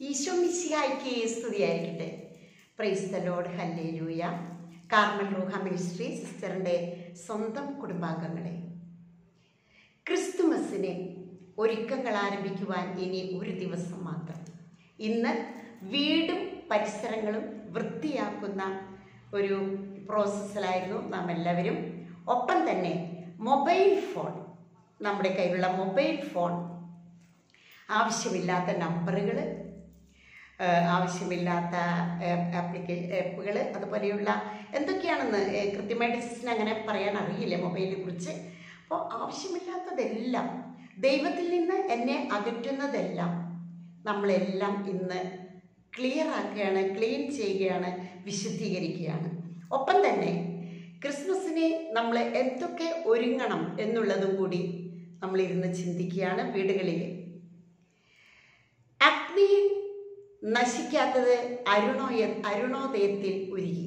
ഈശോ മിശിഹായ്ക്ക് സ്തുതിയായിരിക്കട്ടെ. Praise the lord, hallelujah. Carmel Ruha ministry സിസ്റ്ററിൻ്റെ സ്വന്തം കുടുംബാംഗങ്ങളെ, ക്രിസ്തുമസിന് ഒരുക്കങ്ങൾ ആരംഭിക്കുവാൻ ഇനി ഒരു ദിവസം മാത്രം. ഇന്ന് വീടും പരിസരങ്ങളും വൃത്തിയാക്കുന്ന ഒരു പ്രോസസ്സിലായിരുന്നു നാം എല്ലാവരും. ഒപ്പം തന്നെ മൊബൈൽ ഫോൺ, നമ്മുടെ കയ്യിലുള്ള മൊബൈൽ ഫോൺ ആവശ്യമില്ലാത്ത നമ്പറുകൾ, ആവശ്യമില്ലാത്ത ആപ്പുകൾ, അതുപോലെയുള്ള എന്തൊക്കെയാണെന്ന് കൃത്യമായിട്ട് സിസ്റ്ററിന് അങ്ങനെ പറയാൻ അറിയില്ല മൊബൈലിനെ കുറിച്ച്. അപ്പോൾ ആവശ്യമില്ലാത്തതെല്ലാം, ദൈവത്തിൽ നിന്ന് എന്നെ അകറ്റുന്നതെല്ലാം നമ്മളെല്ലാം ഇന്ന് ക്ലിയർ ആക്കുകയാണ്, ക്ലീൻ ചെയ്യുകയാണ്, വിശുദ്ധീകരിക്കുകയാണ്. ഒപ്പം തന്നെ ക്രിസ്മസിന് നമ്മൾ എന്തൊക്കെ ഒരുങ്ങണം എന്നുള്ളതും കൂടി നമ്മളിരുന്ന് ചിന്തിക്കുകയാണ്. വീടുകളിൽ അഗ്നിയിൽ നശിക്കാത്തത് അരുണോദയത്തിൽ ഒരുങ്ങി.